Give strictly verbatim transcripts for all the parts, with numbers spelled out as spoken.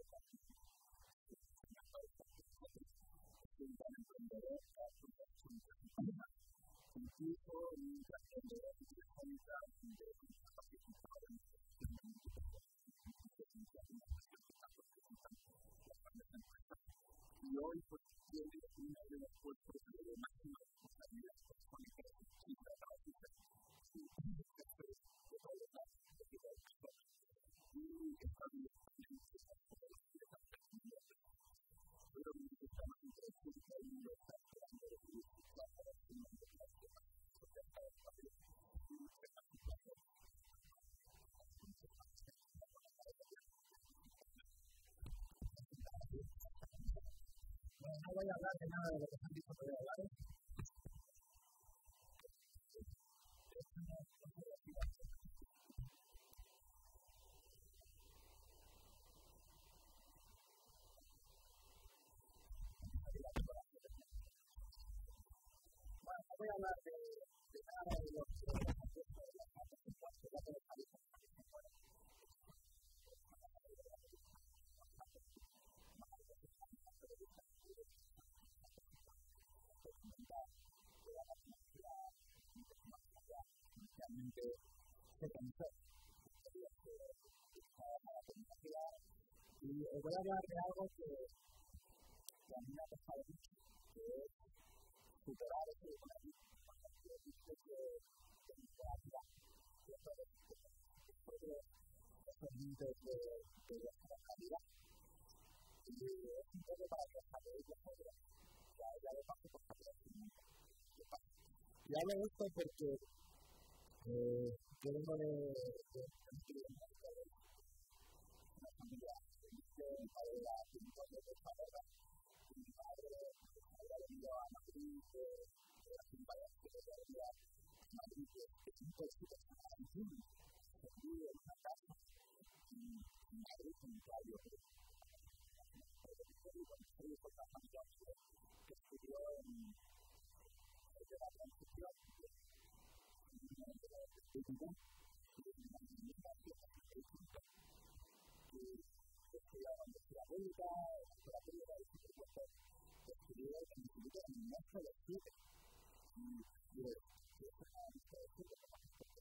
Y hoy, pues, tiene una de las fuerzas de máxima responsabilidad económica y trabajista y de todos los lados de la persona. Y está bien también que está todo lo que está haciendo. Pero necesitamos un recurso y lo está esperando de su trabajo para su nombre de la persona. Porque está bien. Y se está haciendo. Bueno, no voy a hablar de nada de lo que se han dicho, voy a hablar de bueno, no voy a hablar de, de nada de lo que han puesto de las notas en cuanto a la televisión. Realmente se cansó y os voy a hablar de algo que, que a mí me ha pasado mucho, que es superar ese economismo que he visto que en la vida de todos esos límites de, de la calidad y es un poco para que os sabéis de todo ya, ya lo paso por saber y hablo de esto porque Eh, yo vengo de, de, de una familia que mi padre era pintor de Extremadura y mi madre había venido a Madrid de la Ciudad de Madrid, que es un pueblito que se llama Antuño, que vive en una casa en Madrid, en Italia, que es una familia que estudió en la transición de estudiar que estudiaba en la universidad pública, en la escuela pública y por supuesto estudió en el instituto en el Mestre de Siete y yo que es una Mestre de Siete como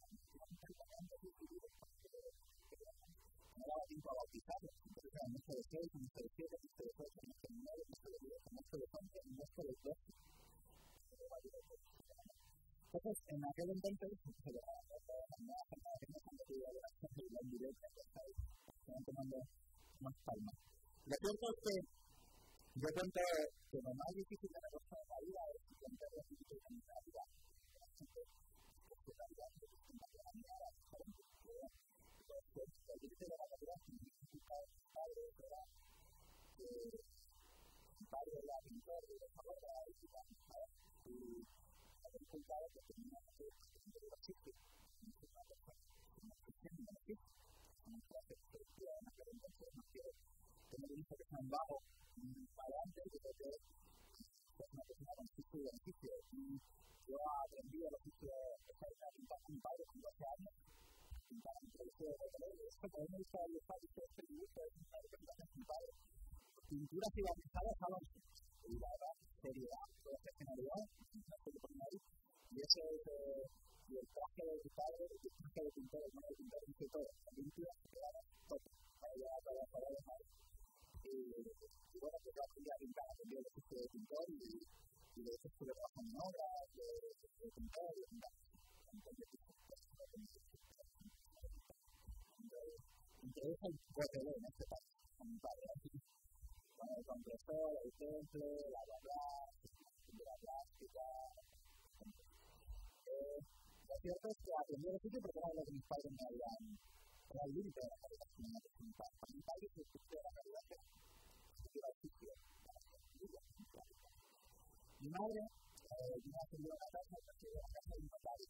no daba tiempo a bautizarlo, entonces era Mestre de Seis, Mestre de Siete, Mestre de Ocho, Mestre de Nueve, Mestre de Diez, Mestre de Once y Mestre de Doce. Entonces, en aquel entonces, se le daba la nueva generación cuando tuve la relación de la indirecta, que estaban tomando más palmas. Lo cierto es que yo cuento que lo más difícil de la cosa de la vida es encontrar los límites de la vida. La gente, que la vida es distinta de la mía, la diferente. Los límites de la vida significa que mi padre era que mi padre era pintor de desarrollo y y el resultado que tenía que tener los sitios, no se trata de una cuestión de los sitios, no se trata de experiencia, no se trata de no quiero tener un hijo que sea un bajo para antes, yo creo que es una persona con sitio y beneficio, y yo aprendí el oficio de pintar con mi padre con doce años, pintar en el colegio de Botelero, esto que a mí me gusta dibujar, y todo este dibujo es un padre que pinta con mi padre, pinturas idealizadas a los y la verdad, seriedad, profesionalidad, no se le pone ahí, y eso es eh, y el traje de tu padre, el traje de pintor, el de pintor, dice todo, la pintura se queda top, para llegar a todas las palabras más. Y, y bueno, pues yo aprendí a pintar, aprendí el oficio de pintor y, y de hecho estuve trabajando en obras de, de pintor y de pintar. Entre eso el botelero en este caso, con mi padre, así. Con el compresor, el temple, la bla la plástica. Eh, lo cierto es que aprendí el oficio porque era lo que mis padres me habían, era el límite de la calidad que me habían presentado. Para mi padre, el oficio de la calidad era el oficio para hacer mi madre eh, vino a hacer una casa, porque era la casa de un notario.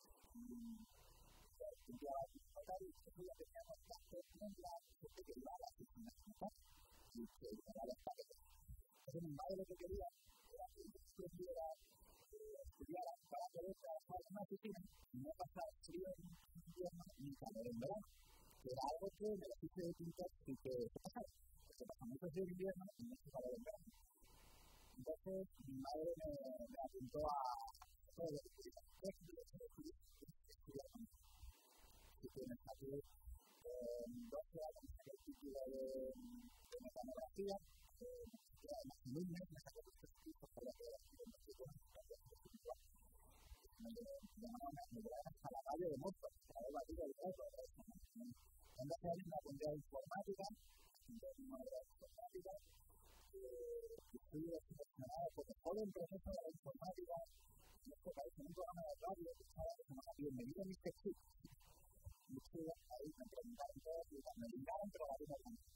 Un día un notario y ese día teníamos la persona que iba a la oficina de notario. Y que era los paquetes. Entonces mi madre lo que quería era que yo estudiara, eh, estudiara para poder trabajar en una oficina y no pasar frío en invierno ni calor en verano, que era algo que en el oficio de pintor sí que se pasaba. porque pasa mucho frío en invierno y mucho calor en verano. Entonces, mi madre me, me apuntó a todo lo que quería. ¿Qué es lo que quería? Estudiar conmigo. Si tienes aquí doce años en el título de, de mecanografía, eh, además en un mes me sacó los estudios para que era el instituto espiritual. Me llamaban me llevaban hasta la calle de Mosto, a ver la vida del reto. En doce años me apunté a informática, apunté a una de informática, y fui decepcionado porque todo el proceso de la informática, en este país, en un programa de radio que estaba que se llama Bienvenido a mister Chip. Y estuve ahí, me preguntaron todo, y me brindaron, pero la vida también.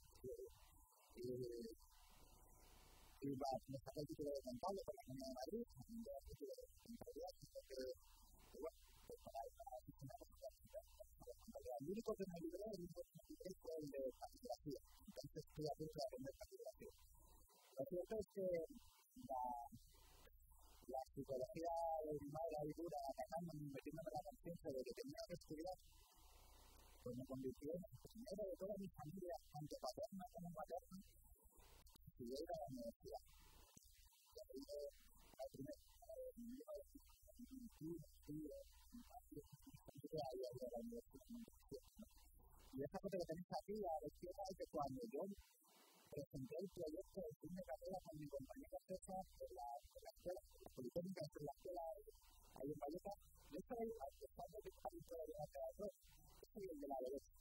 Y me saqué el título de contable por la Comunidad de Madrid, me dio el título de contabilidad, porque, bueno, pues para ir a la oficina de contabilidad. El único que me libró, el único que me libré fue el de facturación. Entonces estoy a punto de aprender facturación. Lo cierto es que la, la psicología de mi madre dura atacándome y metiéndome la conciencia de que tenía que estudiar, pues me convirtió en el primero de toda mi familia, tanto paterna como materna, y yo iba a la universidad. Y ahí la primera, en mil novecientos veintiuno, estuve ahí a la universidad. Y esa cosa que tenéis aquí, a ver si es que cuando yo presenté el proyecto de fin de carrera con mi compañera César en la, en la escuela, en la Politécnica, en la escuela ahí en Vallecas, yo soy, a pesar de que está dentro de la teatro, yo soy el de la derecha.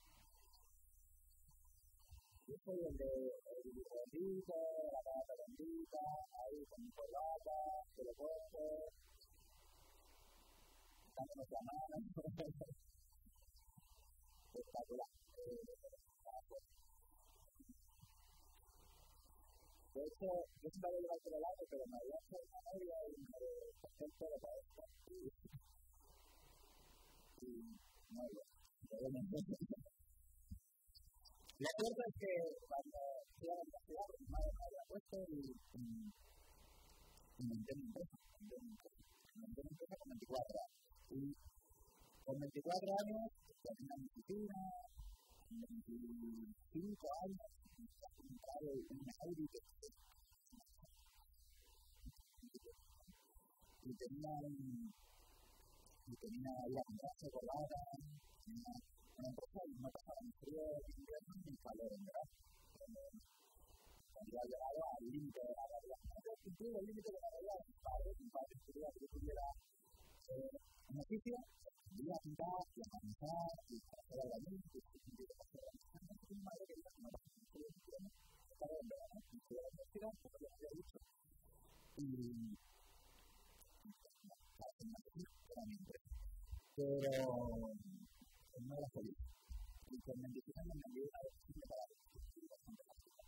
Yo soy el de el gordito, la cara redondita, ahí con mi corbata, que lo puesto, dándonos la mano, espectacular. De hecho, yo siempre había llevado por el lado, pero me había hecho una novia y me pasé el pelo para esto. Y no, la cierta es que cuando fui a la universidad, mi madre me había puesto y monté mi empresa. Monté mi empresa con veinticuatro años. Y con veinticuatro años, tenía mi oficina, veinticinco años, me había comprado un Audi que y tenía un y tenía la comida chocolate, tenía una empresa y no pasaba ni frío en invierno ni calor en verano. Había llegado al límite de la realidad. Había cumplido el límite de la realidad. Mi padre, mi padre quería que yo tuviera un oficio, iba a pintar, y a organizar, y a hacer algo allí, y a hacer algo allí. Mi madre quería que no pasara ni frío ni invierno, estaba en verano, y fui a la universidad, como les había dicho, y era mi empresa. Pero no era feliz. Y con veinticinco años me dio una decisión para discutir bastante la vida.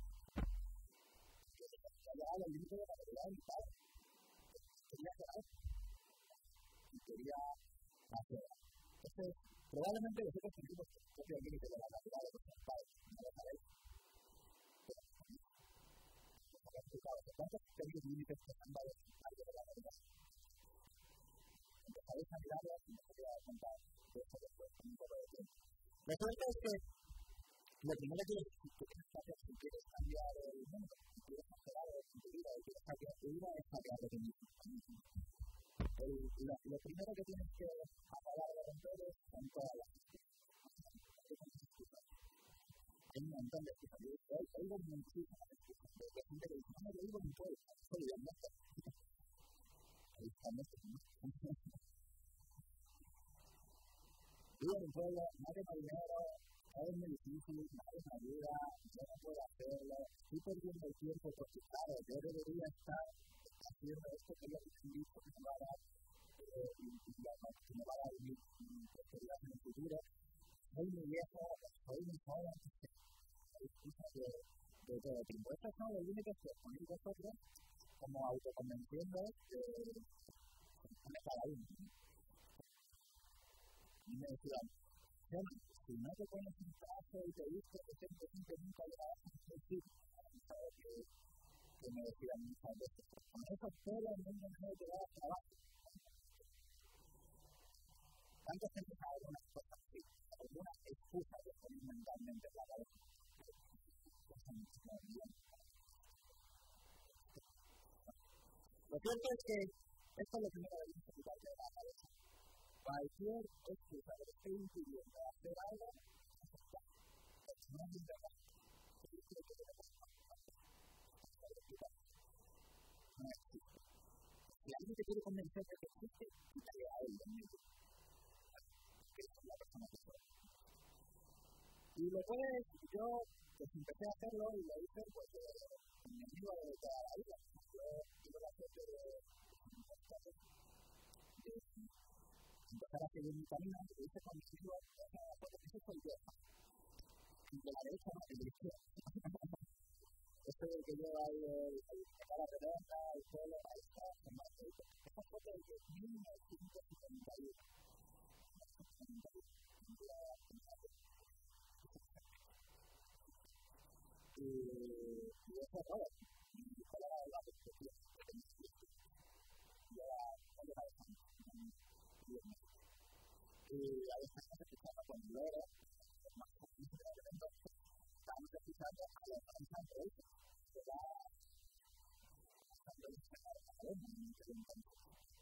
Que había llegado al límite de la realidad de mi padre. Quería hacer algo. Y quería hacer algo. Entonces, probablemente vosotros tenéis vuestro propio límite de la realidad de vuestros padres. No lo sabéis. Pero os habéis explicado. ¿Cuántos tenéis límites que están dados algo de la realidad? Empezaréis a mirarlas y me voy a contar de esto después con un poco de tiempo. Lo cierto es que lo primero que tienes que hacer si quieres cambiar el mundo, si quieres hacer algo en tu vida, si quieres cambiar tu vida, es cambiar de ti mismo. El, lo, lo primero que tienes que acabar de romper es con todas las excusas. Hay un montón de excusas. Yo oigo muchísimas excusas. De gente que dice, no, yo oigo mi pueblo, soy de México. Ahí está México, ¿no? Vivo en un pueblo, no tengo dinero, es muy difícil, nadie me ayuda, yo no puedo hacerlo, estoy perdiendo el tiempo porque, claro, yo debería estar haciendo esto que yo me he visto que me va a dar, eh, y, y ya no, que me va a dar mi prosperidad en el futuro. Soy muy viejo, soy muy joven, hay excusas de, de todo tipo. Estos son los límites que ponéis vosotros como autoconvenciendo de una cada uno. Y me decían, bueno, si no te pones un traje y te dices que siempre, siempre, nunca llegarás a un sitio, que, que me decían muchas veces, con esos pelos no me voy a llegar a trabajo. ¿Cuánta gente sabe algunas cosas así? Algunas excusas que ponen mentalmente en la cabeza. Lo cierto es que esto es lo primero que debemos quitar de la cabeza. Cualquier excusa que esté impidiendo hacer algo, no es verdad. No existe. Si alguien te quiere convencer de que existe, quítale a él en medio. Que es la persona que soy. Y después yo pues empecé a hacerlo y lo hice pues con mi amigo de toda la vida. Yo tuve la suerte de empezar a seguir mi camino, lo hice con mi amigo, porque eso soy yo. Y de la derecha no, de la izquierda. Esto de que lleva ahí el cara redonda, el pelo, ahí está, esta foto es de mil novecientos setenta y uno. Y eso es todo. Y cuál era la perspectiva que tenía que decir. Y ahora, ¿cuál era esa? Y a veces se escuchaba con el oro, más o menos de evento, estábamos escuchando a los organizantes de eso. Era bastante destacado en la cadena, en aquel entonces.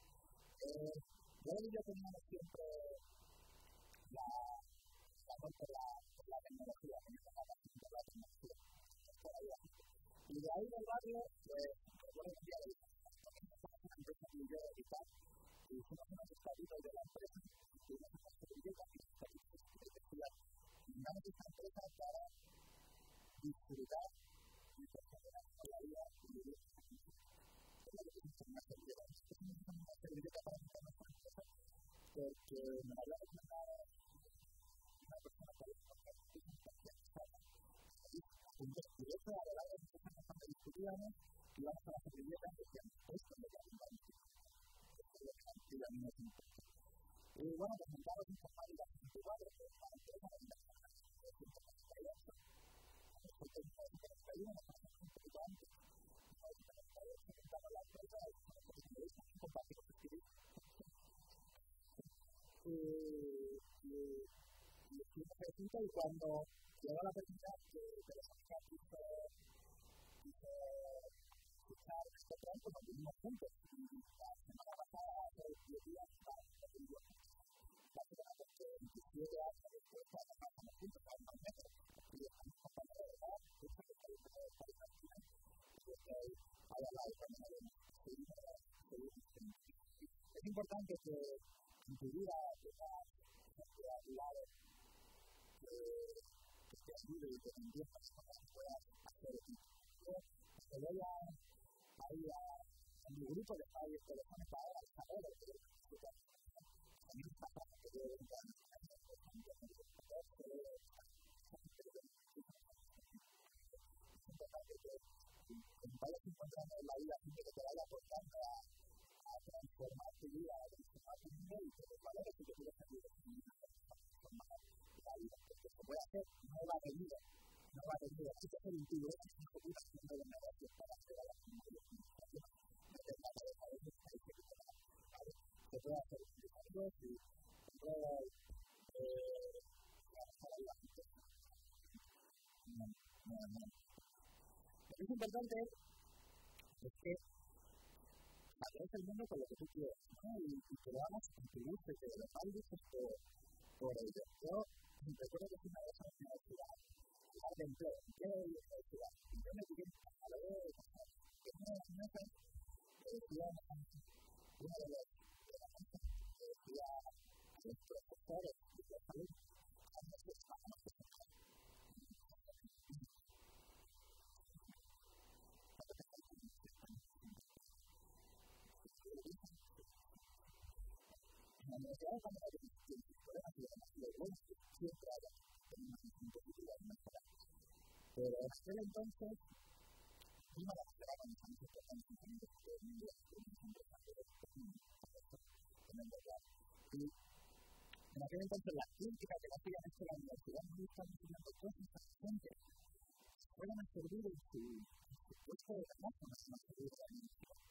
Yo y yo teníamos siempre la razón por la, por la tecnología, teníamos la razón por la tecnología. Y de ahí del barrio, pues, recuerdo un día de una empresa que yo editar, y hicimos unos estatutos de la empresa, y hicimos unas servilletas y unos estatutos que decían, mandamos esta empresa para disfrutar y perseverar con la vida y vivir con lo que es una servilleta. Es una servilleta para montar nuestra empresa, porque me había recomendado una persona que había contado que es un especialista. Y de hecho, a lo largo de muchos años cuando discutíamos, íbamos a la servilleta y decíamos, esto es lo que a mí me gusta. Esto es lo que a mí me gusta. Y bueno, pues montamos un formato de la sesenta y cuatro, que es la empresa de la sesenta y ocho. Después de la sesenta y uno, nos pasamos un poquito antes. En la sesenta y ocho montamos la empresa y nos posibilitamos un compartir con escribir. Y estuvimos presentes y cuando llegó la oportunidad de Telefónica quiso escuchar este pronto, nos vivimos juntos. Y la semana pasada, hace diez días, nos vivimos juntos. Básicamente, porque veintisiete años después, trabajamos juntos a unos metros. Y estamos compañeros de edad, justo que está un poco de país al final. Y desde ahí, hay al lado también hay un. Es importante que en tu vida tengas gente a tu lado que te ayude y que te entienda para que puedas hacer equipo. Yo te voy a ir a mi grupo de padres telefónicos ahora, el saber que también está para que yo venga a mi casa, por ejemplo, es importante que cuando vayas encontrando en la vida gente que te vaya aportando a transformar tu vida, a transformar tu mundo y que los valores que te quieres ayudar a transformar la vida. Porque se puede hacer, no va a venir, no va a venir. Así que hacer un tiburón es una cosa haciendo los negocios para hacer a la comunidad. No te trata de saber que hay que tener. Se puede hacer un negocios y se puede trabajar a la gente. No, no, no. Lo que es importante es que hagas el mundo con lo que tú quieras, ¿no? Y, y que lo hagas con tu gusto y que lo valdes por, por ello. Yo recuerdo que fui una vez a la universidad, hablar de empleo, empleo y universidad. Y yo me tiré a lo de que una de las mesas que decía uno de los de la mesa que decía a los profesores y los alumnos a veces estamos presentes. En la universidad cuando hay problemas y demás, lo bueno es que siempre haya una posibilidad de mejorar. Pero en aquel entonces, una de las trabas que nos importantes en el mundo de inglés, que nos interesante de este mundo, en el lugar. Y en aquel entonces, las críticas que no hacían esto en la universidad no están enseñando cosas a la gente que puedan servir en su puesto de trabajo, no van a servir en la universidad.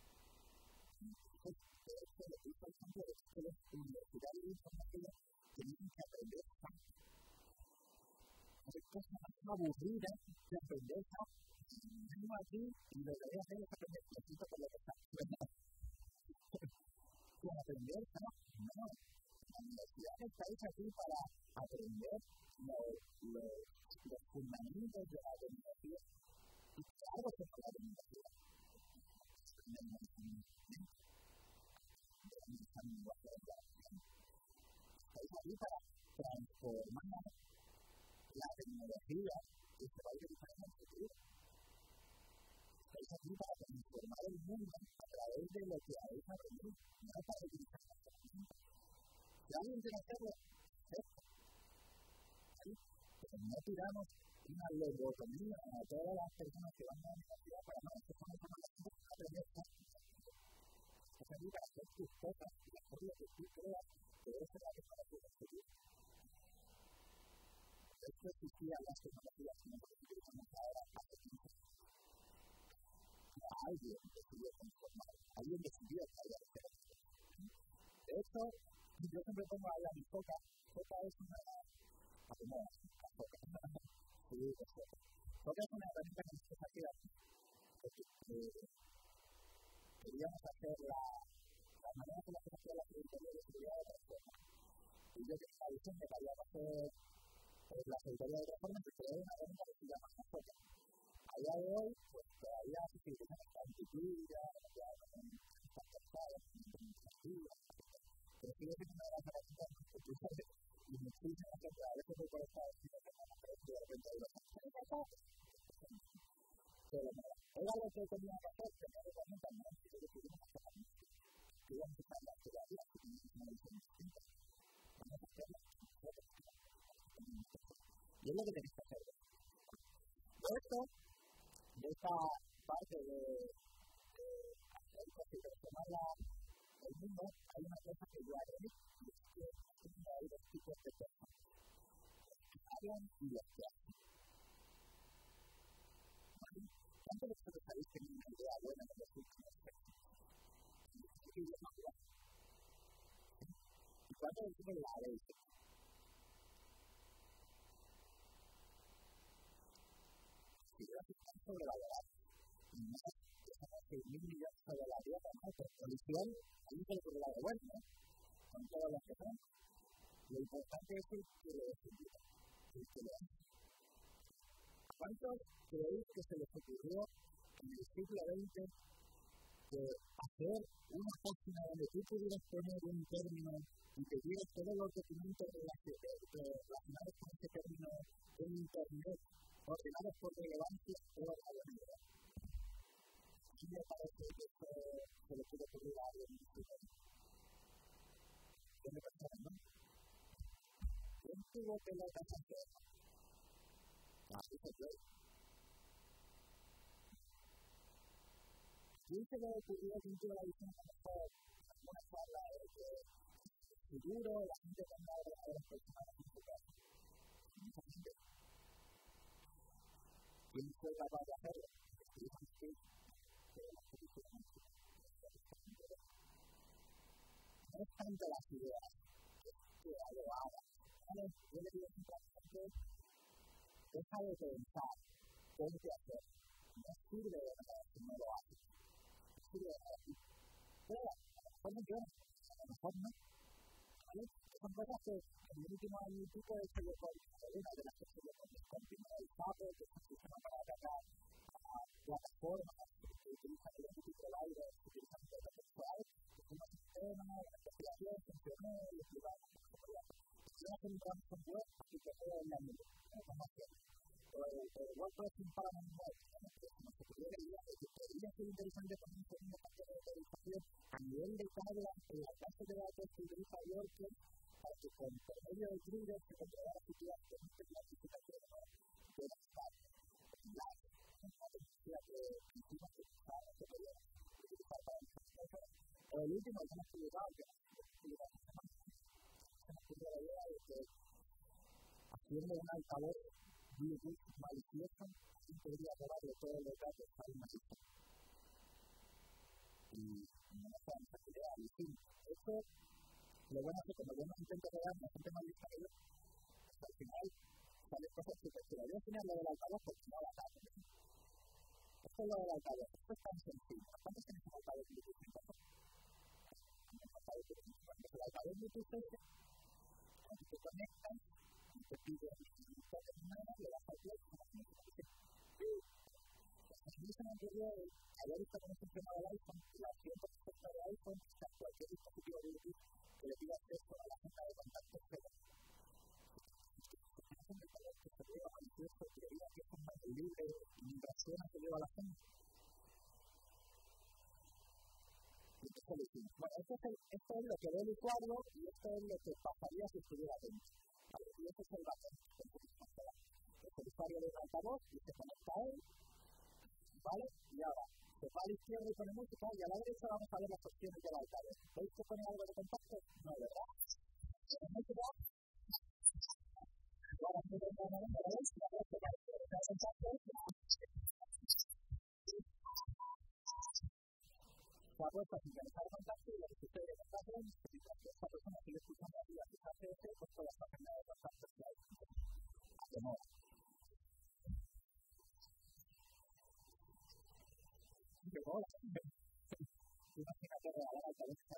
De hecho, lo que hizo el ejemplo es que los universitarios de información tienen que aprender tanto. Hay cosas más aburrida de aprender SAP. Vengo aquí y lo que voy a hacer es aprender cositas por lo que está. ¿Y aprender SAP? No. La universidad está hecha aquí para aprender los, los, los fundamentos de la tecnología. Y claro que es la tecnología. Estáis aquí para transformar la tecnología que se va a utilizar en el futuro. Estáis aquí para transformar el mundo a través de lo que habéis aprendido, no para utilizar las herramientas. Si alguien quiere hacerlo, perfecto. Pero no tiramos una lobotomía a todas las personas que van a la universidad para no, que son como las cosas que aprender. Es aquí para hacer tus cosas y hacer lo que tú creas que debe ser la tecnología del futuro. Esto existía en las tecnologías que nosotros utilizamos ahora hace tiempo. Alguien decidió transformar, alguien decidió que había que hacer esto. De hecho, yo siempre pongo ahí a mi foca. Foca es una... ¿Cómo es? La foca. Sí, es foca. Foca es una herramienta que nosotros hacíamos. Queríamos hacer la... la manera que la gente hacía la auditoría de seguridad de reforma. Y yo tenía la visión de que había que hacer la auditoría de reforma y creé una herramienta que se llama foca. A día de hoy, pues todavía se utiliza esta instituida, ya no está pensada, no está administrativa, pero sigue siendo una de las herramientas más populares y muchísimas que a veces se puede estar haciendo que no me de repente de los años. Pero era lo que tenía que hacer, tenía que poner también que yo tuviera una herramienta que íbamos a usar las terapias que teníamos una visión distinta. Vamos a hacerlo y es lo que tenéis que hacer. Por esto, de esta parte de hacer cosas y transformar el mundo, hay una cosa que yo haré, y es que hay dos tipos de personas, los que hablan y los que hacen. ¿Cuántos de ustedes habéis tenido una idea buena de los últimos años? ¿Qué idioma hablan? ¿Y cuántos de ustedes la habéis hecho? Si yo hago tan sobrevalorado, no es que mil millones sobre la tierra, ¿no? Por colisión, ahí se le ocurre la de bueno, ¿no? Son todas las que son. Lo importante es el que lo decidió, el que lo hace. ¿Cuántos creéis que se les ocurrió en el siglo veinte que hacer una página donde tú pudieras poner un término y te dieras todos los documentos relacionados con ese término en Internet, ordenados por relevancia o relevancia? A mí me parece que eso se le puede ocurrir a alguien en el futuro. ¿Qué me pasa, no? ¿Quién tuvo pelotas a hacer? Ah, eso es yo. ¿Quién se le ocurrió que tuvo la visión a lo mejor una charla de que seguro la gente tenga ordenadores personales en su casa? Mucha gente. ¿Quién fue capaz de hacerlo? Escriban que no es tanto las ideas, es que lo hagas. Yo le digo siempre a la gente, deja de pensar, ponte a hacer. No sirve de nada si no lo haces. No sirve de nada. Pero a lo mejor no quiero, a lo mejor no. ¿Vale? Son cosas que en el último año y pico he hecho yo con una de las que se le continúa el sapo, que es un sistema para atacar a plataformas que utilizan el múltiplo del aire, que utilizan el datos sexuales, que es un sistema, una investigación, funcionó y es privado. Yo no tengo un trabajo web, así que todo es la nube, no es más que el WordPress es para un web, no se pudiera ir a que podría ser interesante poner un segundo factor de autorización a nivel de tabla en la base de datos que utiliza WordPress para que con por medio de Twitter se controlara si tú haces una notificación o no de las tablas. La tecnología que hicimos que quizá no se podía utilizar para muchas cosas, o el último que hemos utilizado, que hemos utilizado esta semana, se nos ocurrió la idea de que haciendo un altavoz Bluetooth malicioso, así podría robarle todos los datos a una lista. Y no nos vamos a crear el fin. Esto, lo bueno es que como yo no intento robar a la gente más lista que yo, pues al final salen cosas súper chulas. Yo al final lo es lo del altavoz. Esto es tan sencillo. ¿Cuántos tenéis un altavoz Bluetooth en casa? Cuando el altavoz Bluetooth es, cuando te conectas, te pide un toque de mano, le das al play, como si no te dice, a mí se me ocurrió haber visto cómo funcionaba el iPhone, la opción perfecta del iPhone es que a cualquier dispositivo Bluetooth que le pida acceso a la agenda de contactos cero. Es un altavoz que se lleva malicioso, que diga que es un mail libre y mientras suena se lleva a la agenda. Y entonces le decimos, bueno, esto es, el, esto es lo que ve el usuario y esto es lo que pasaría si estuviera dentro. Vale, y ese es el backend que podemos controlar. Es el usuario del altavoz y se conecta a él. ¿Vale? Y ahora, se va a la izquierda y pone música y a la derecha vamos a ver las opciones del altavoz. ¿Veis que pone algo de contacto? No, ¿verdad? ¿Pero música? Y ahora se ve una manera, ¿veis? La derecha va a la contacto. Se ha puesto a sincronizar contacto y lo que sucede en esta zona es que esta persona sigue escuchando aquí a su G P S, pues toda esta agenda de contactos que hay. De moda. De moda. Imagínate regalar al cabeza.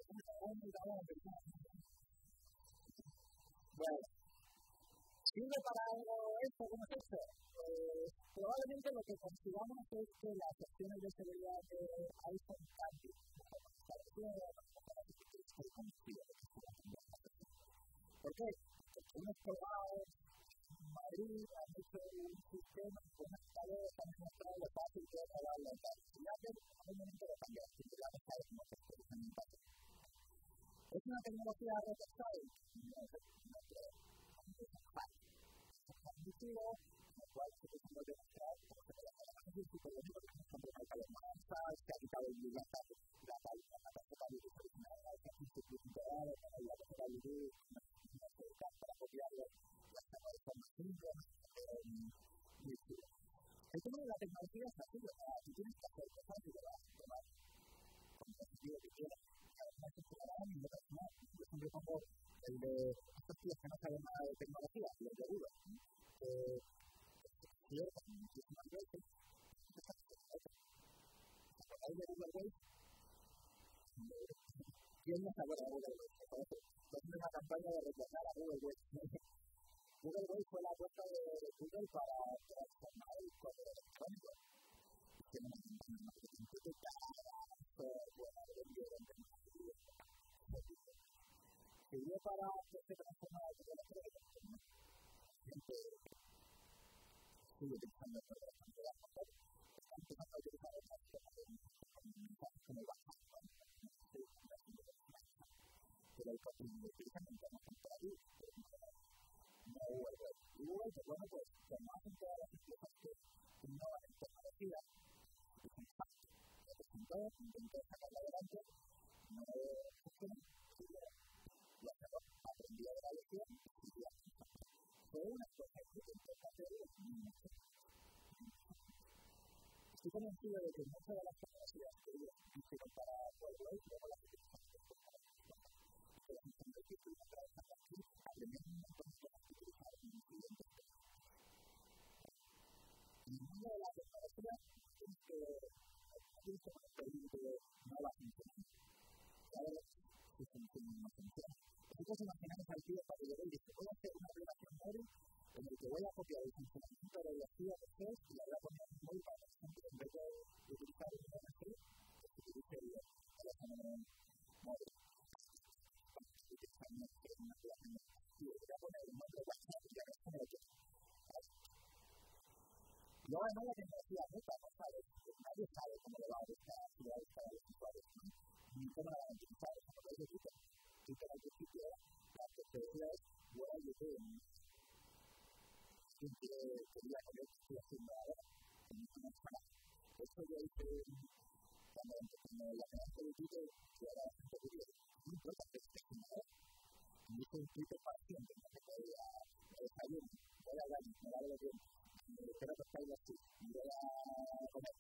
Bueno, ¿sirve para algo esto? ¿Cómo es esto? Eh, probablemente lo que consigamos es que las opciones de seguridad de iPhone cambien. ¿Por qué? Porque hemos probado en Madrid, han hecho un sistema con un altavoz, han demostrado lo fácil que es hablar la altavoz. Y ya que en un momento lo cambiamos, siempre ya no sabes cómo se actualiza en un paso. ¿Es una tecnología retrasada? No, no creo. Es transmitido, lo cual se puede demostrar cómo se puede hacer. Es un tipo de libro que se compra en el mansas, que ha quitado el libro hasta la tarjeta de luz original, que ha quitado el integrado, con la tarjeta de luz, no se usa para copiarlo, la forma de forma simple, muy chulo. El tema de la tecnología es así, o sea, tú tienes que hacer cosas y te vas a tomar con el sentido que quieras. Algunas funcionarán y otras no. Yo siempre pongo el de estos tíos que no saben nada de tecnología, los de Google. Eh, es cierto, muchísimas veces, ¿acordáis de Google Wave? ¿Quién no se acuerda de Google Wave? Es una campaña de recordar a Google Wave. Google Wave fue la apuesta de Google para transformar el correo electrónico. Tiene una campaña más científica, buena, de vendieron de sirvió para que se transformara el correo electrónico. Gente sigue utilizando el correo electrónico. Están empezando a utilizar otras formas de mensajes como el WhatsApp. Pero el copy lo utilizan en temas temporales, no Google Wave. Y Google, pues bueno, pues como hacen todas las empresas que innovan en tecnología, es un impacto. Lo presentó, intentó sacarlo adelante, no funcionó, y lo sacó, aprendió de la lección y ya. Fue una cosa que intentó hacer y es muy mucho. Estoy convencido de que muchas de las tecnologías que ellos hicieron para Google Wave, luego las utilizan para pero en el que estoy trabajando aquí, aprendemos un montón de cosas que utilizar en el siguiente. En el mundo de la tecnología, tienes que tienes que pedir que no va a funcionar. Claro, si funciona o no funciona. Nosotros imaginamos al tío para que yo diga, voy a hacer una aplicación móvil en el que voy a copiar el funcionamiento de la actividad de Excel y la voy a poner en móvil para que, por ejemplo, en vez de utilizar el I M C, pues utilice el teléfono móvil. Utilizando una aplicación y voy a poner el nombre de WhatsApp y ya es como lo que luego además la tecnología mucha, no sabes, nadie sabe cómo le va a esta actividad para los usuarios, ni cómo la van a utilizar, como lo dice Twitter. Twitter al principio, la que se decía es, yo a YouTube, siempre quería que yo estoy haciendo ahora, en una semana. De hecho, yo hice, cuando la creación de Twitter, yo era bastante curioso, no importa que esté haciendo ahora. Y hice un Twitter para siempre, no se podía desayuno, voy a hablar, me va a ver bien. Espero que estáis así, y voy a comer.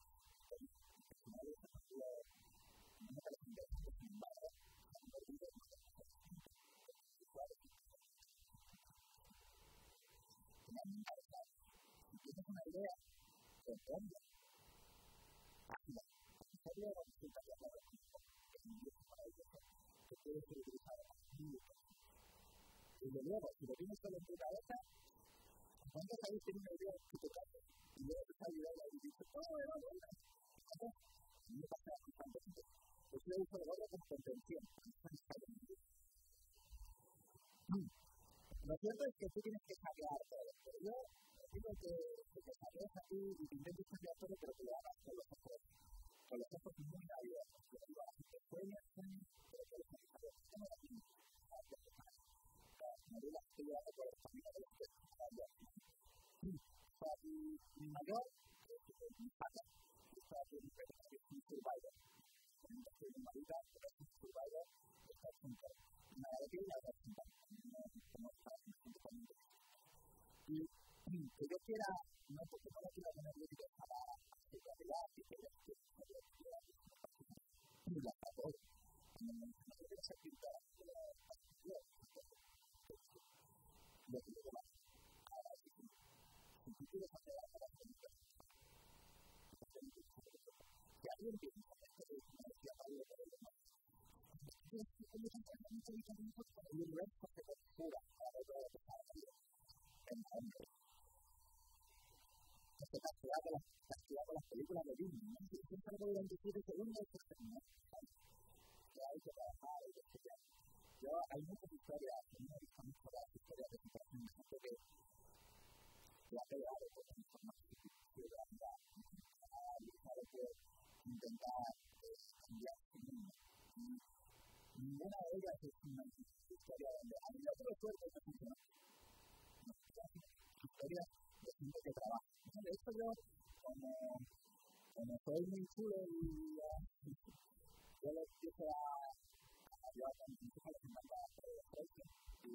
No me parece interesante, sin embargo, no me olvido de que si tienes una idea, comprende. luego resulta que hablar de que es un inglés maravilloso, que puede ser utilizado para mil cosas. Y luego, si lo tienes solo en tu cabeza, ¿cuánto sabéis que una idea que te cae? Y luego te sale idea y dices, oh, era buena. Entonces, no pasa nada con tanto tiempo. Pues yo uso el otro con contención. Lo cierto es que tú tienes que hackear todo. Pero yo digo que, que te hackees a ti y que intentes hackear todo, pero que lo hagas con los ojos. Con los ojos muy abiertos. Que lo hagas con sueños, sueños, pero que los ojos abiertos. No me la tienes. Me digas que yo hago por el camino de los que o sea, mi mayor es mi padre. Está aquí en un survivor. En un survivor, pero es un survivor que está junto. Una de ellas es la junta. Como está en un comité. Y que yo quiera, no porque no lo quiera tener límites a la sexualidad y que yo quiera y la está todo. No quiero ser pintada de la pasión. Lo que yo quiero ahora sí. Si tú quieres hacer algo para hacer que alguien piensa que es una decía Pablo de los demás. Yo estoy pensando mucho en eso y el resto se configura para ver todo lo que está haciendo en la hombre. Esto castigado las películas de Disney, ¿no? Si siempre algo durante veintisiete segundos, es que no. Que hay que trabajar y estudiar. Yo, hay muchas historias, a mí me gustan mucho las historias de situación de gente que ha pegado por la información de la vida y sabe que intentar cambiar su mundo. Ninguna de ellas es una historia donde hay otro cuerpo que funciona. Historias de gente que trabaja. De hecho, yo, como, como soy muy chulo y uh, yo le empiezo a hablar con mis hijos, les encanta hacer ejercicio y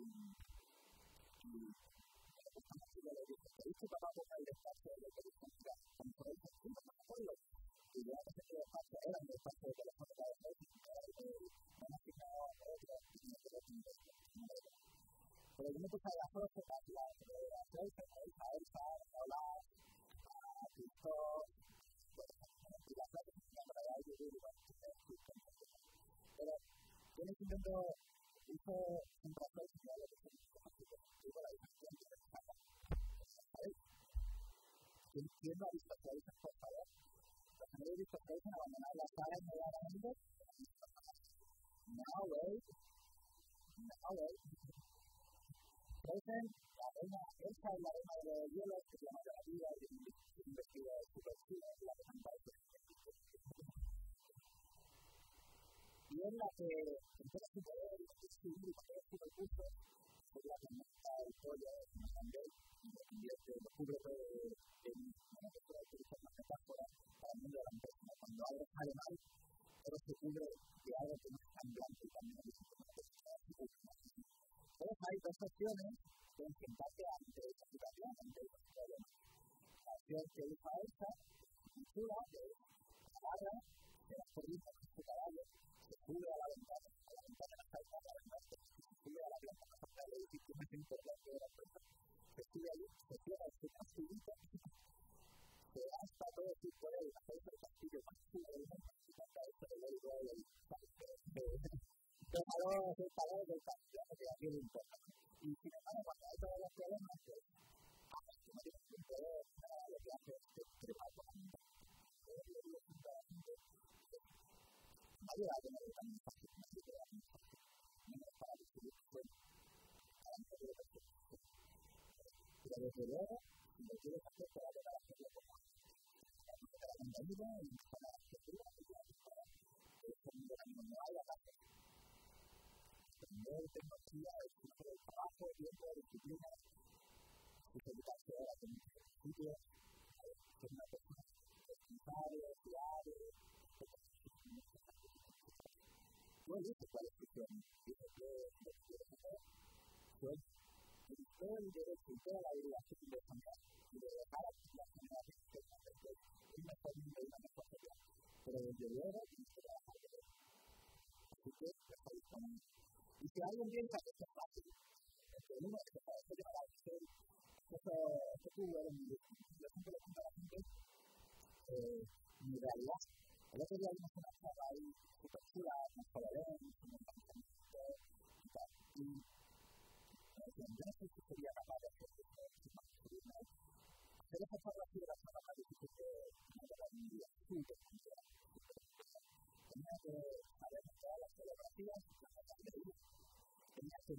me gusta mucho y yo le digo, ¿te dice papá por el espacio de televisión? Mira, como por el espacio, no me acuerdo. Y yo no sé qué espacio era, el espacio de teléfono de cada vez, y era el de una chica o otra, y no sé qué es. Pero yo me puse a las cosas, a las cosas, a Elsa, a Hola, a TikTok, y las cosas que me traía el YouTube, pero yo me intento, hizo un papel que yo lo que soy, digo la dimensión que me saca, ¿sabes? ¿Quién no ha visto que hay por favor? Los que no he visto que hay que abandonar la sala inmediatamente, no, güey, no, güey. Frozen, la reina, esa es la reina de los hielos, que se llama la vida, y un vestido súper chulo, la que me parece. Y es la que, en todo su poder, es su único poder, su recurso, es la que me está el pollo, me cambié, y lo convierte, lo cubre todo de mí, bueno, que puede utilizar una metáfora para el mundo de la empresa. Cuando algo sale mal, pero se cubre de algo que no es tan blanco y también es una persona así. Entonces hay dos opciones de enfrentarse ante esta situación, ante estos problemas. La opción que usa Elsa, muy chula, que es agarra, se las corriza con su caballo, se sube a la ventana, a la ventana no salta a la ventana, se sube a la planta, no salta al edificio más importante de la puerta, se sube allí, se cierra su castillo, se gasta todo su poder y hacerse el castillo más chulo del mundo, y saca esto del oído y el Déjalo, déjalo, déjalo, que aquí no importa. Y sin embargo, cuando hay todos los problemas, pues, vamos, que no tienes un poder, nada, lo que hace es que te va a tomar un poco. Yo le digo sinceramente, me ayuda a tener el camino fácil, me ayuda a tener el camino fácil. No me para decidir que fue, para mí no lo que es. Pero desde luego, si lo quieres hacer, te va a tocar hacerlo como es. Para que te la contenido y para la estructura, y para que para el mundo también no haya casos. Aprender tecnología, el uso del trabajo, tiempo, disciplina, especializarse ahora con un sitio, ser una persona responsable, estudiar, yo dije cuál es su sueño, dije que lo que quiero hacer, pues, todo el derecho y toda la obligación de soñar y de dejar a las generaciones que están después, un mejor mundo y una mejor sociedad, pero desde luego tienes que trabajar de eso. Así que, ya está disponible. Y si alguien piensa que esto es fácil, porque uno que se parece que va a ser, eso tuvo en mi yo siempre le cuento a la gente, mi realidad. El otro día vimos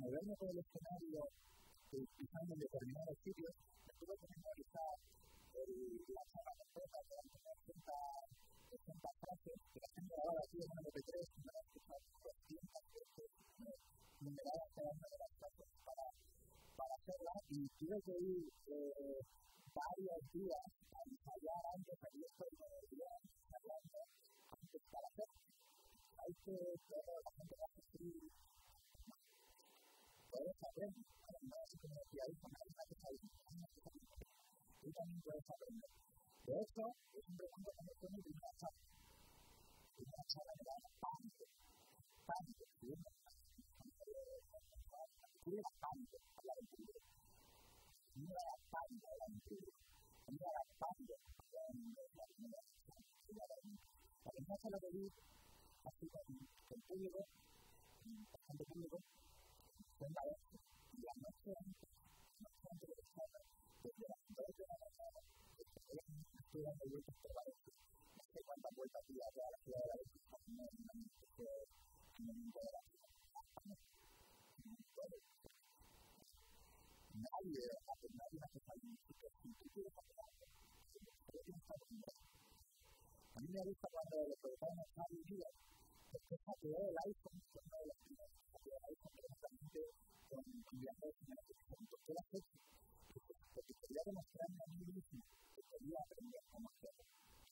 moverme por el escenario, pisando en determinados sitios, me tuve que memorizar la charla completa durante unas ochenta frases que las tengo grabadas aquí en un eme pe tres, me las he escuchado doscientas veces, numeradas cada una de las frases para, para hacerla, y tuve que ir eh, varios días a ensayar antes, aquí estoy nueve días ensayando antes para hacerlo. Hay que, toda la gente va a sufrir, puedes aprender, no es como decía ahí, con alguna que sabe, tú también puedes aprender. De hecho, es un recuento que me fue mi primera charla. Mi primera charla me daba pánico, pánico, estudiando tuve pánico hablar en público. No era pánico hablar en público. No era pánico hablar en la primera charla. La primera charla que vi, así con público, bastante público, fue en Valencia. Y la noche antes, la noche antes de la charla, desde las dos de la mañana, estoy dando vueltas por Valencia. No sé cuántas vueltas di a toda la ciudad de Valencia, no me manifesté en el mundo de la ciudad. Nadie, nadie me hace falta un sitio científico para hacer. A mí me gusta cuando le preguntaron a Javi Díaz, porque hackeó el iPhone, fue uno de los primeros que hackeó el iPhone directamente con viajes en el que se preguntó qué era eso. Porque quería demostrarme a mí mismo que quería aprender cómo hacerlo.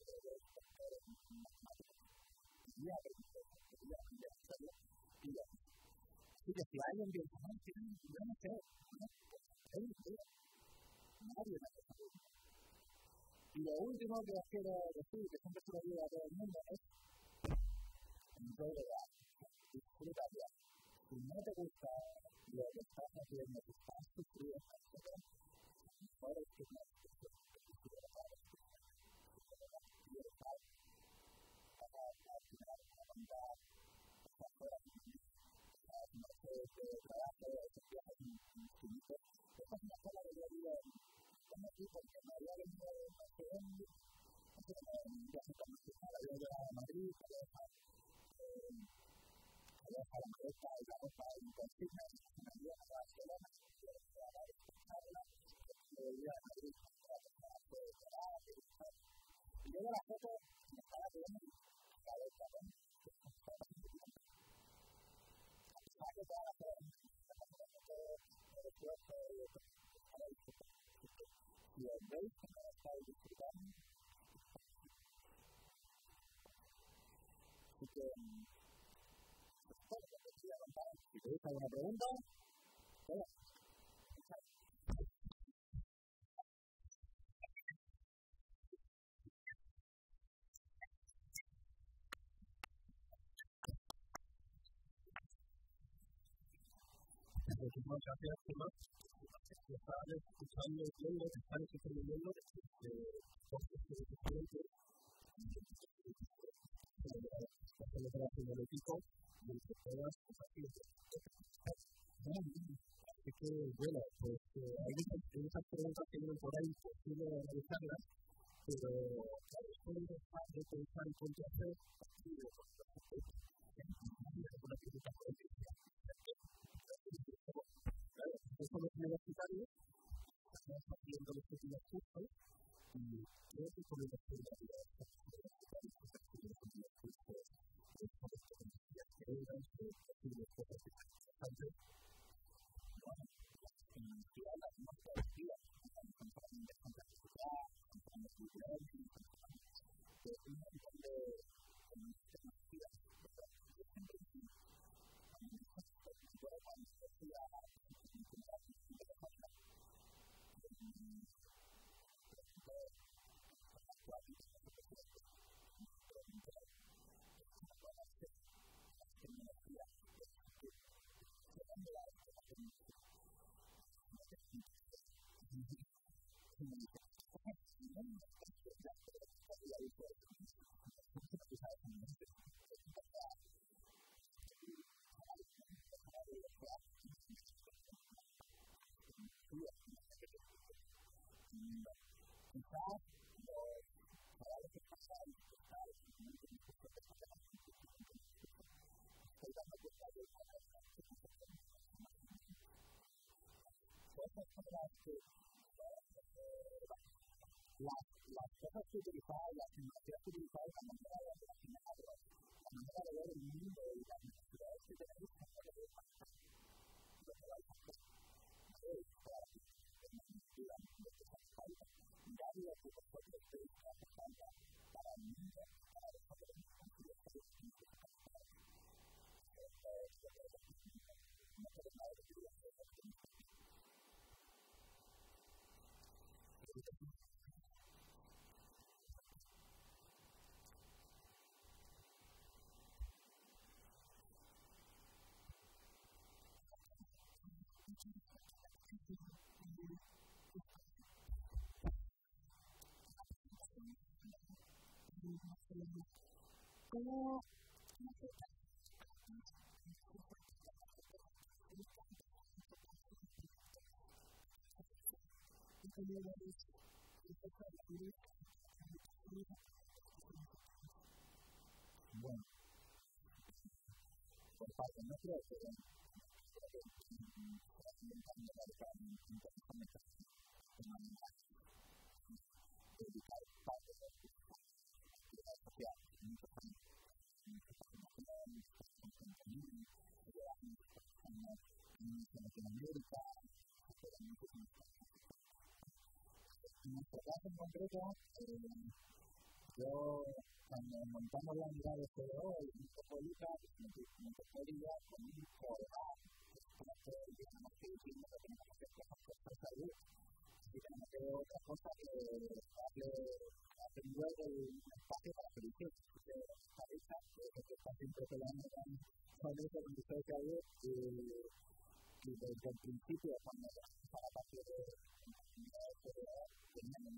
Quería aprender, quería aprender a hacerlo. Y así que si alguien dice, no, yo no sé, no, pues él no nadie me hace falta. Y lo último que os quiero decir, que siempre se lo digo a todo el mundo, es enjoy the ride, disfruta ya. Si no te gusta lo que estás haciendo, si estás sufriendo, etcétera, mejor es que no estés disfrutando para esto. Y estar para final una bondad, estar fuera de ti, estar en el de trabajo, esos viajes infinitos. Esta es una cosa que yo digo como aquí, porque me había venido de no sé dónde, no sé cómo ya se conoce, había llegado a Madrid, había dejado había dejado la maleta y la ropa en consigna, y se me envió a Barcelona, y yo fui a dar esta charla, y volví a Madrid, para empezar a hacer terapia y tal. Y luego la foto me estaba viendo la letra, ¿no? Que me estaba haciendo tiempo. A pesar de toda la foto, me estaba haciendo todo el esfuerzo y todo para disfrutar. Si os veis que no estáis disfrutando, así que es todo lo que os voy a contar. Si tenéis alguna pregunta, hola. Muchísimas gracias, Tomás. Que están escuchando y viendo, que están escuchando y viendo, cosas diferentes. Haciendo trabajo del equipo y que todas las actividades. Así que, bueno, pues eh, hay muchas preguntas que vienen por ahí, posible realizarlas, pero claro, después de dejar de pensar en qué hacer, una pregunta política. Claro, estos los universitarios estamos haciendo los últimos cursos y creo que con el estudio de la universitarios los estudios de los cursos de competencias que eran posibles cosas interesantes. Bueno, en la universidad las más productivas, estamos comprando de complejidad, comprando cultural, de un montón de tecnologías, yo siempre digo, cuando me estás por cuando estoy a quizás los chavales que pasan están estoy dando cuenta de una cosa que no se puede las que las, las cosas que utilizáis, las tecnologías que utilizáis, la manera de relacionar, la manera de ver el mundo y las necesidades que tenéis, no puede ser más fácil. Lo que vais a hacer, no es para que en la medida de que os hace falta, mirar lo que vosotros veis que hace falta para el mundo, para vosotros mismos y los seres humanos que os hace falta. No podemos nada de que digas que es lo que ¿Cómo? Bueno, por parte no creo que inventando la educación internacional de una manera dedicar parte de la sociedad, muchos años, muchos años, en Latinoamérica, en nuestro caso en concreto, eh, yo cuando montamos la unidad de C D O y un poco Lucas, me tocó lidiar con un colega que digamos que diciendo que tenemos que hacer cosas por su salud y tenemos que hacer otra cosa que darle hacer un luego un espacio para felicidad de pareja que está siempre peleando con eso con su salud y desde el principio cuando para partir de la unidad de C D O teníamos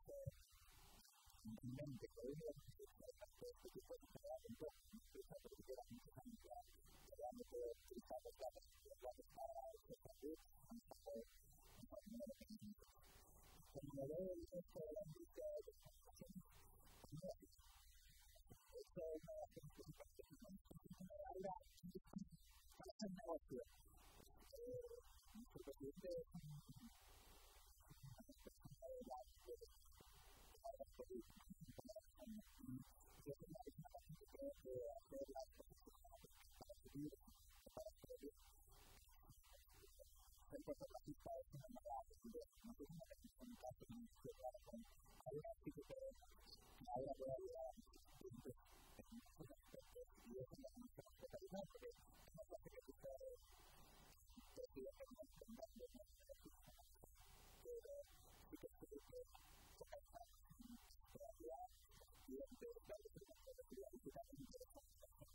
un mente que hoy es este tipo de enfermedad en todo el mundo, porque lleva muchos años ya tratando de utilizar los datos para el salud, como lo ve el resto de la industria de las comunicaciones, esto es una de las cosas que me habla para hacer negocio. Nuestro presidente es una persona de la yo soy una persona que creo que hacer las cosas para subir, para subir. El cortoplacista es una manera de subir. No es una decisión casi muy clara con alguna actitud que ahora puede ayudar a nuestros clientes en muchos aspectos y eso es lo que nos tenemos que ayudar porque no es fácil que ustedes decidan que no tengan de nuestra decisión. Pero sí que creo que toca estar en realidad y entre la decisión de la decisión interesante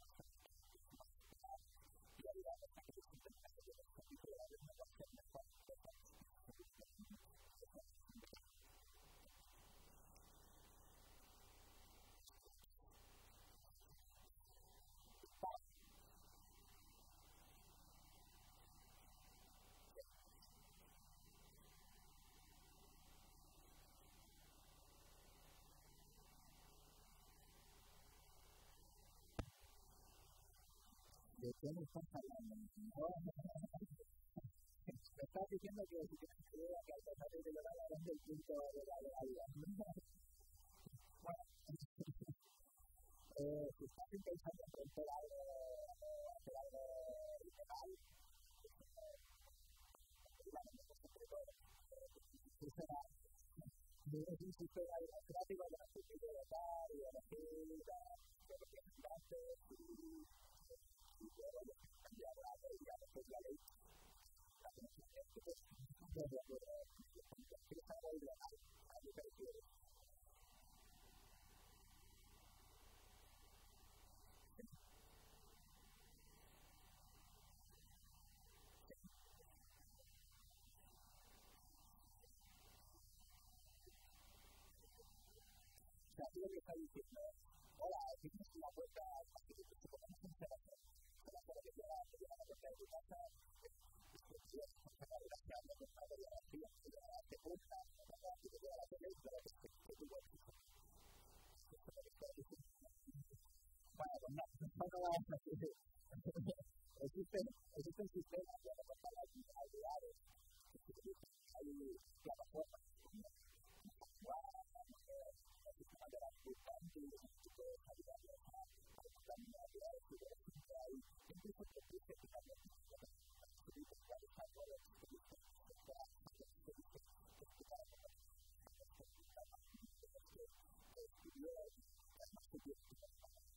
y ayudar a que se sienten más de los capítulos de una cuestión mejor. ¿De qué me estás hablando? No, me estás diciendo que si tienes que ir a que al pasar de llegar a donde el punto de la legalidad. Bueno, eh, si estás intentando hacer algo, hacer algo ilegal, será un sistema democrático de la justicia de votar y elegir a los representantes y luego los que cambiar la ley, ya después la ley. La que nos dice que es un poco de acuerdo que es algo ilegal, a mi parecer. O sea, lo que está diciendo, hola, tienes una puerta fácil, si ponemos un cerrazo, con la cosa que te llega a la puerta de tu casa, Dios, con la gracia, la cosa de la gracia, que te hace puerta, la cosa que te llega a la tele, pero que tú puedes hacer. Esto es lo que está diciendo. Bueno, pues no, no vamos a hacer eso. Existen sistemas de recortar las habilidades hay plataformas como Wahoo, el sistema de la Fruitbank, el Instituto de Calidad de la Compañía de la Cibernética, hay incluso que dice que la noticia de los servicios realizados de los servicios de la servicios de la estudió las más científicas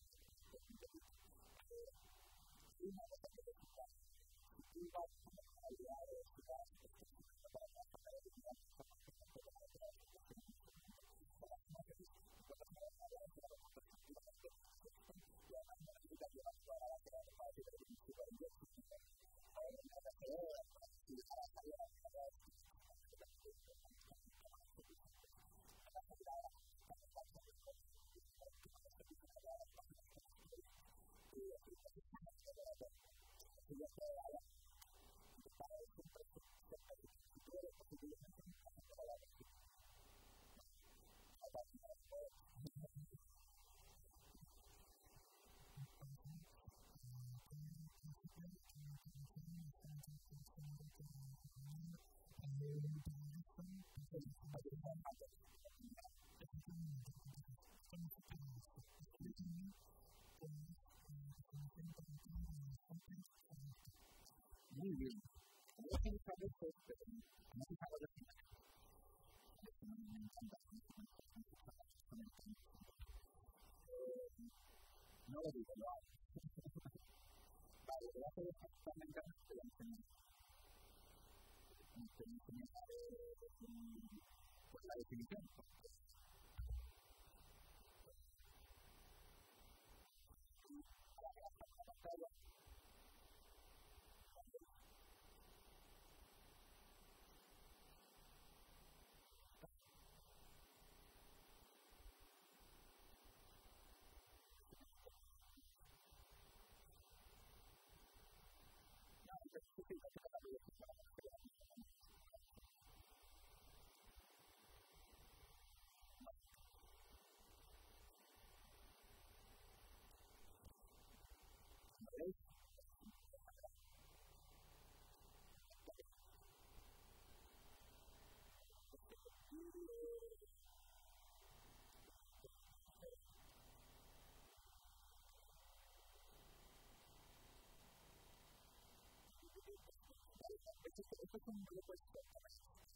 una de las necesidades si tú vas a una calidad de ciudad específica para la calidad de vida como que no puedo hacer la situación para las mujeres puedes ver la realidad de la perspectiva de la y además no necesitas llevar toda la calidad de la vida de un ciudad y de su vida ahora en la calidad si a la calidad de la vida es muy bien. Voy a pensar esto, pero no se sabe de qué me encanta. No lo digo, lo hago. Vale, voy a hacer exactamente lo que voy a enseñar. Voy a enseñar pues la definición. Esto es un grupo experto.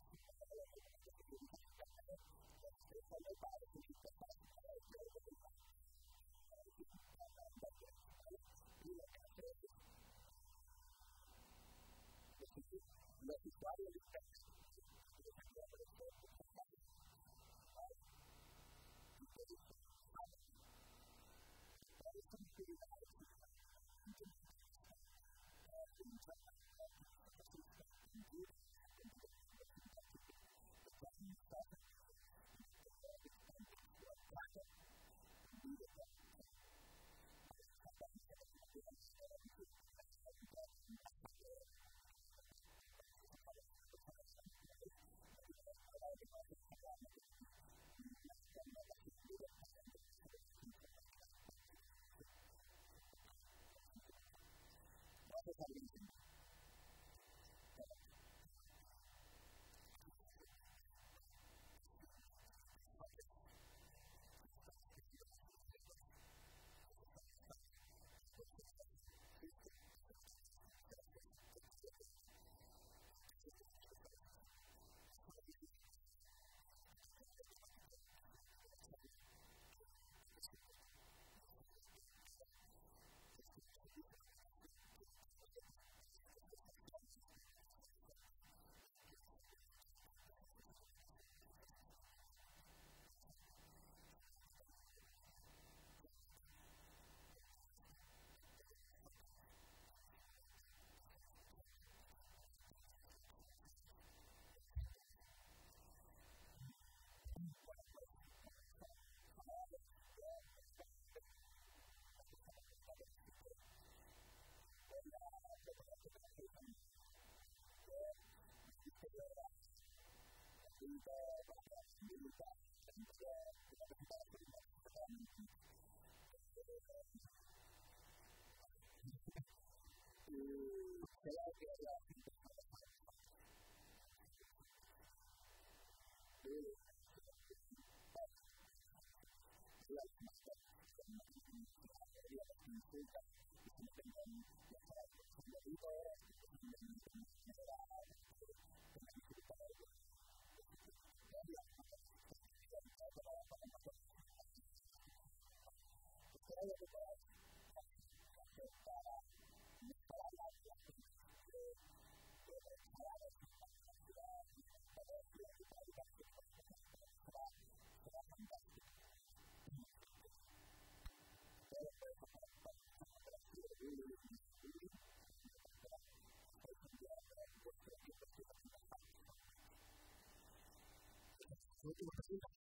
Los usuarios adultas y si no tengan ya sabes, son adultos, son de manera con la dificultad de la para para nosotros. Espero que puedas hacer para mejorar la vida de para la ciudad para la ciudad y para la ciudad será fantástico. Pero pues última pregunta.